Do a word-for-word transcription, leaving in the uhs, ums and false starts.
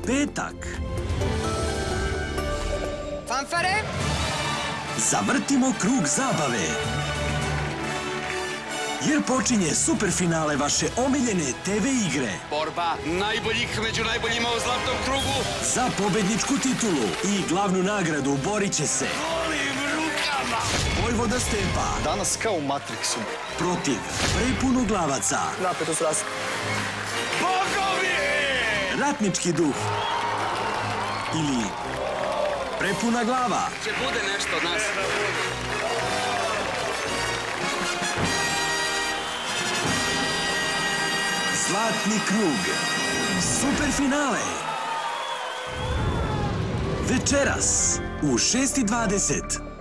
petak. Fanfare? Zavrtimo krug zabave. Jer počinje superfinale vaše omiljene te ve igre. Borba najboljih među najboljima u zlatnom krugu. Za pobedničku titulu i glavnu nagradu borit će se Golim rukama. Vojvoda Stepa Danas kao u Matrixu. protiv Prepunoglavaca. Napetost raste. Bogovi! Ratnički duh ili Prepuna glava. Če bude nešto od nas. Zlatni krug. Superfinale. Večeras u šest i dvadeset.